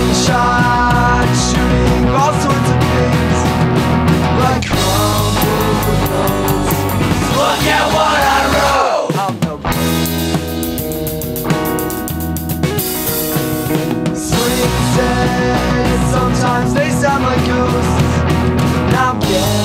shot, shooting all sorts of things, like crumpled notes. Look at what I wrote. I'm no swing says sometimes they sound like ghosts. Now I'm getting